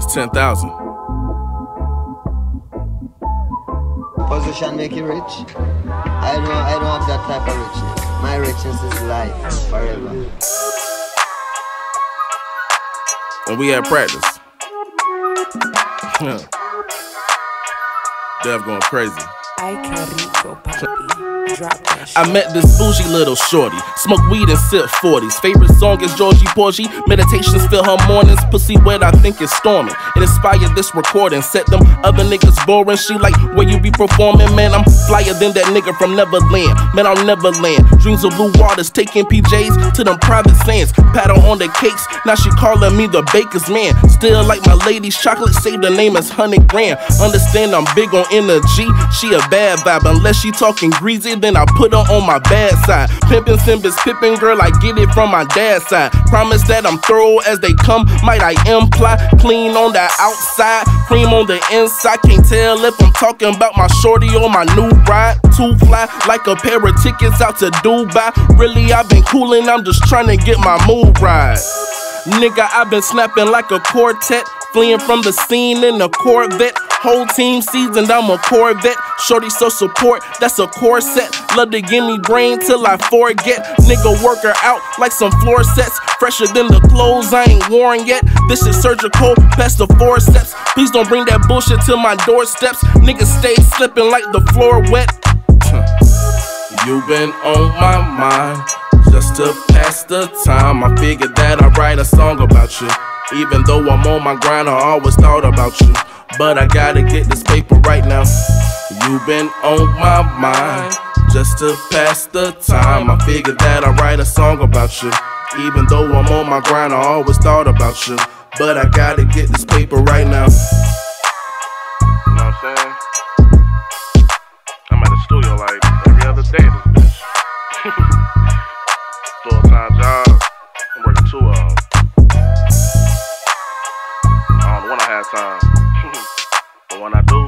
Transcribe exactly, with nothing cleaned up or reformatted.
ten thousand. Position make you rich? I don't, I don't have that type of richness. My richness is life, forever. And we had practice. Dev going crazy. I can Rico, papi. Drop that shit. I met this bougie little shorty, smoke weed and sip forties. Favorite song is Georgie Porgy. Meditations fill her mornings. Pussy wet, I think it's storming. It inspired this recording. Set them other niggas boring. She like, where you be performing? Man, I'm flyer than that nigga from Neverland. Man, I'll never land. Dreams of blue waters, taking P Js to them private sands. Paddle on the cakes, now she calling me the baker's man. Still like my lady's chocolate, say the name is Honey Grand. Understand I'm big on energy. She a bad vibe, unless she talking greasy, then I put her on my bad side. Pimpin' Simbas, pippin' girl, I get it from my dad's side. Promise that I'm thorough as they come, might I imply. Clean on the outside, cream on the inside. Can't tell if I'm talking about my shorty or my new ride. Too fly, like a pair of tickets out to Dubai. Really, I've been coolin', I'm just trying to get my mood right. Nigga, I've been snapping like a quartet, fleeing from the scene in a Corvette. Whole team seasoned, I'm a Corvette. Shorty so support, that's a corset. Love to give me brain till I forget. Nigga work her out like some floor sets. Fresher than the clothes I ain't worn yet. This is surgical, past the forceps. Please don't bring that bullshit to my doorsteps. Niggas stay slipping like the floor wet. You been on my mind, just to pass the time. I figured that I'd write a song about you. Even though I'm on my grind, I always thought about you. But I gotta get this paper right now. You been on my mind, just to pass the time. I figured that I'd write a song about you. Even though I'm on my grind, I always thought about you. But I gotta get this paper right now. You know what I'm saying? I'm at the studio like every other day in this bitch. Full-time job, I'm working two of them. I don't know when I have time, but when I do,